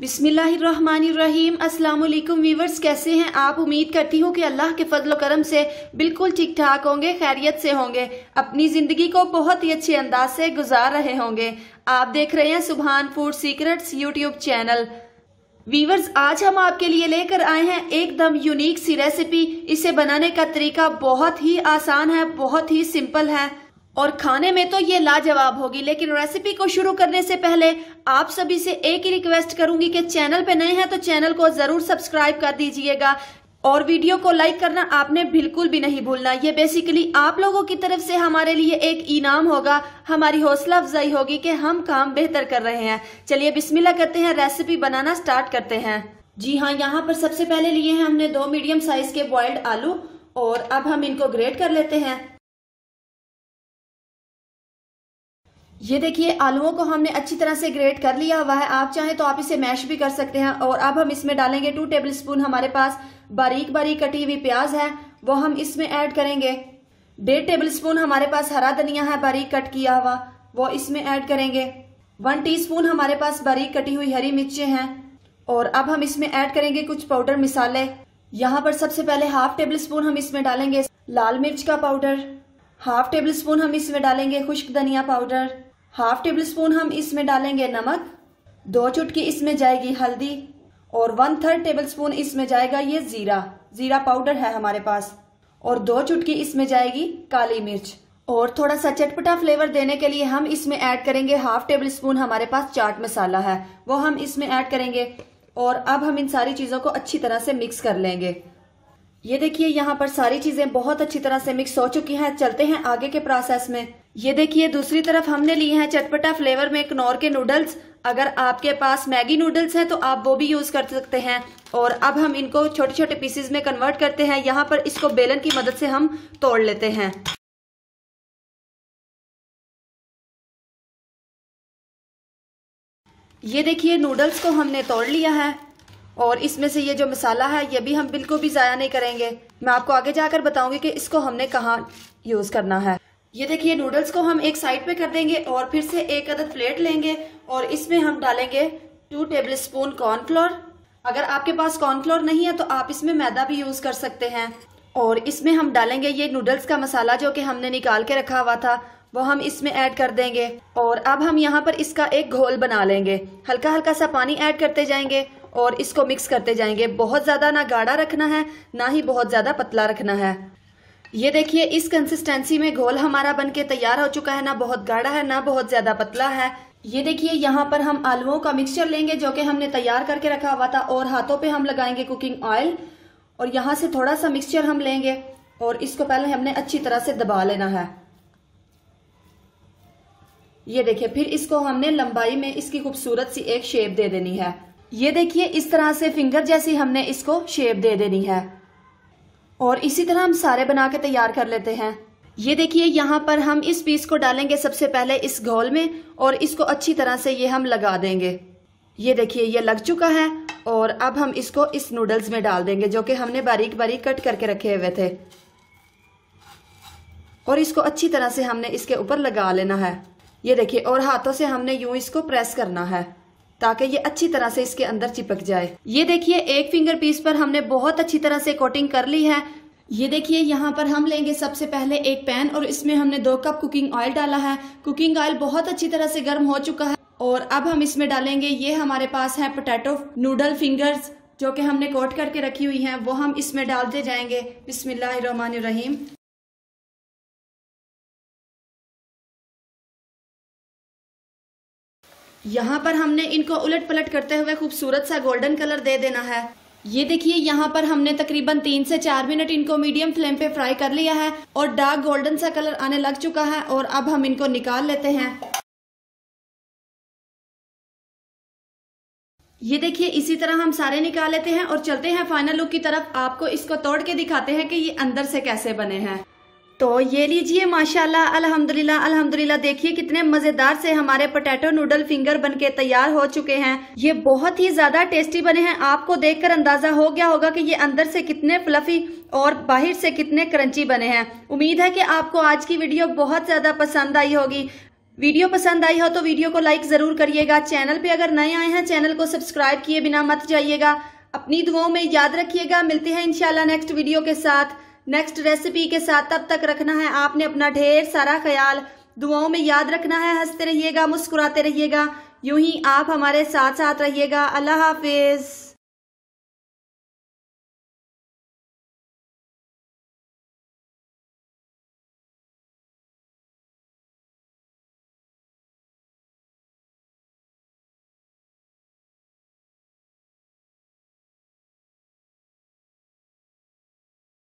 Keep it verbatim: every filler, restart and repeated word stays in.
बिस्मिल्लाहिर्रहमानिर्रहीम। अस्सलाम वालेकुम व्यूवर्स, कैसे हैं आप? उम्मीद करती हूँ कि अल्लाह के फजल करम से बिल्कुल ठीक ठाक होंगे, खैरियत से होंगे, अपनी जिंदगी को बहुत ही अच्छे अंदाज से गुजार रहे होंगे। आप देख रहे हैं Subhan food secrets YouTube channel. Viewers, आज हम आपके लिए लेकर आए हैं एकदम यूनिक सी रेसिपी। इसे बनाने का तरीका बहुत ही आसान है, बहुत ही सिंपल है और खाने में तो ये लाजवाब होगी। लेकिन रेसिपी को शुरू करने से पहले आप सभी से एक ही रिक्वेस्ट करूंगी कि चैनल पे नए हैं तो चैनल को जरूर सब्सक्राइब कर दीजिएगा और वीडियो को लाइक करना आपने बिल्कुल भी नहीं भूलना। ये बेसिकली आप लोगों की तरफ से हमारे लिए एक इनाम होगा, हमारी हौसला अफजाई होगी कि हम काम बेहतर कर रहे हैं। चलिए बिस्मिल्लाह करते हैं, रेसिपी बनाना स्टार्ट करते हैं। जी हाँ, यहाँ पर सबसे पहले लिए हैं हमने दो मीडियम साइज के बॉइल्ड आलू और अब हम इनको ग्रेट कर लेते हैं। ये देखिए, आलूओं को हमने अच्छी तरह से ग्रेट कर लिया हुआ है। आप चाहें तो आप इसे मैश भी कर सकते हैं। और अब हम इसमें डालेंगे टू टेबलस्पून हमारे पास बारीक बारीक कटी हुई प्याज है, वो हम इसमें ऐड करेंगे। डेढ़ टेबलस्पून हमारे पास हरा धनिया है बारीक कट किया हुआ, वो इसमें ऐड करेंगे। वन टीस्पून हमारे पास बारीक कटी हुई हरी मिर्चें हैं। और अब हम इसमें ऐड करेंगे कुछ पाउडर मसाले। यहाँ पर सबसे पहले हाफ टेबल स्पून हम इसमें डालेंगे लाल मिर्च का पाउडर, हाफ टेबल स्पून हम इसमें डालेंगे खुश्क धनिया पाउडर, हाफ टेबल स्पून हम इसमें डालेंगे नमक, दो चुटकी इसमें जाएगी हल्दी और वन थर्ड टेबल स्पून इसमें जाएगा ये जीरा जीरा पाउडर है हमारे पास, और दो चुटकी इसमें जाएगी काली मिर्च। और थोड़ा सा चटपटा फ्लेवर देने के लिए हम इसमें ऐड करेंगे हाफ टेबल स्पून हमारे पास चाट मसाला है, वो हम इसमें ऐड करेंगे। और अब हम इन सारी चीजों को अच्छी तरह से मिक्स कर लेंगे। ये देखिए, यहाँ पर सारी चीजें बहुत अच्छी तरह से मिक्स हो चुकी हैं। चलते हैं आगे के प्रोसेस में। ये देखिए, दूसरी तरफ हमने लिए हैं चटपटा फ्लेवर में कनौर के नूडल्स। अगर आपके पास मैगी नूडल्स हैं तो आप वो भी यूज कर सकते हैं। और अब हम इनको छोटे छोटे पीसेस में कन्वर्ट करते हैं। यहाँ पर इसको बेलन की मदद से हम तोड़ लेते हैं। ये देखिए, नूडल्स को हमने तोड़ लिया है और इसमें से ये जो मसाला है ये भी हम बिल्कुल भी जाया नहीं करेंगे। मैं आपको आगे जाकर बताऊंगी कि इसको हमने कहाँ यूज करना है। ये देखिए, नूडल्स को हम एक साइड पे कर देंगे और फिर से एक अदद प्लेट लेंगे और इसमें हम डालेंगे टू टेबल स्पून कॉर्नफ्लोर। अगर आपके पास कॉर्नफ्लोर नहीं है तो आप इसमें मैदा भी यूज कर सकते हैं। और इसमें हम डालेंगे ये नूडल्स का मसाला जो कि हमने निकाल के रखा हुआ था, वो हम इसमें ऐड कर देंगे। और अब हम यहाँ पर इसका एक घोल बना लेंगे। हल्का हल्का सा पानी ऐड करते जाएंगे और इसको मिक्स करते जाएंगे। बहुत ज्यादा ना गाढ़ा रखना है, ना ही बहुत ज्यादा पतला रखना है। ये देखिए, इस कंसिस्टेंसी में घोल हमारा बनके तैयार हो चुका है। ना बहुत गाढ़ा है, ना बहुत ज्यादा पतला है। ये देखिए, यहाँ पर हम आलूओं का मिक्सचर लेंगे जो कि हमने तैयार करके रखा हुआ था और हाथों पे हम लगाएंगे कुकिंग ऑयल। और यहाँ से थोड़ा सा मिक्सचर हम लेंगे और इसको पहले हमने अच्छी तरह से दबा लेना है। ये देखिए, फिर इसको हमने लंबाई में इसकी खूबसूरत सी एक शेप दे देनी है। ये देखिए, इस तरह से फिंगर जैसी हमने इसको शेप दे देनी है। और इसी तरह हम सारे बना के तैयार कर लेते हैं। ये देखिए, यहाँ पर हम इस पीस को डालेंगे सबसे पहले इस घोल में और इसको अच्छी तरह से ये हम लगा देंगे। ये देखिए, ये लग चुका है। और अब हम इसको इस नूडल्स में डाल देंगे जो कि हमने बारीक बारीक कट करके रखे हुए थे। और इसको अच्छी तरह से हमने इसके ऊपर लगा लेना है। ये देखिए, और हाथों से हमने यूं इसको प्रेस करना है ताकि ये अच्छी तरह से इसके अंदर चिपक जाए। ये देखिए, एक फिंगर पीस पर हमने बहुत अच्छी तरह से कोटिंग कर ली है। ये देखिए, यहाँ पर हम लेंगे सबसे पहले एक पैन और इसमें हमने दो कप कुकिंग ऑयल डाला है। कुकिंग ऑयल बहुत अच्छी तरह से गर्म हो चुका है। और अब हम इसमें डालेंगे, ये हमारे पास है पोटैटो नूडल फिंगर्स जो कि हमने कोट करके रखी हुई हैं, वो हम इसमें डालते जाएंगे। बिस्मिल्लाहिर्रहमानिर्रहीम। यहाँ पर हमने इनको उलट पलट करते हुए खूबसूरत सा गोल्डन कलर दे देना है। ये देखिए, यहाँ पर हमने तकरीबन तीन से चार मिनट इनको मीडियम फ्लेम पे फ्राई कर लिया है और डार्क गोल्डन सा कलर आने लग चुका है। और अब हम इनको निकाल लेते हैं। ये देखिए, इसी तरह हम सारे निकाल लेते हैं और चलते हैं फाइनल लुक की तरफ। आपको इसको तोड़ के दिखाते हैं कि ये अंदर से कैसे बने हैं। तो ये लीजिए, माशाल्लाह, अल्हम्दुलिल्लाह अल्हम्दुलिल्लाह। देखिए कितने मजेदार से हमारे पोटैटो नूडल फिंगर बनके तैयार हो चुके हैं। ये बहुत ही ज्यादा टेस्टी बने हैं। आपको देखकर अंदाजा हो गया होगा कि ये अंदर से कितने फ्लफी और बाहर से कितने क्रंची बने हैं। उम्मीद है कि आपको आज की वीडियो बहुत ज्यादा पसंद आई होगी। वीडियो पसंद आई हो तो वीडियो को लाइक जरूर करिएगा। चैनल पे अगर नए आए हैं चैनल को सब्सक्राइब किए बिना मत जाइएगा। अपनी दुआओं में याद रखिएगा। मिलते हैं इंशाल्लाह नेक्स्ट वीडियो के साथ, नेक्स्ट रेसिपी के साथ। तब तक रखना है आपने अपना ढेर सारा ख्याल, दुआओं में याद रखना है। हंसते रहिएगा, मुस्कुराते रहिएगा, यूं ही आप हमारे साथ साथ रहिएगा। अल्लाह हाफिज।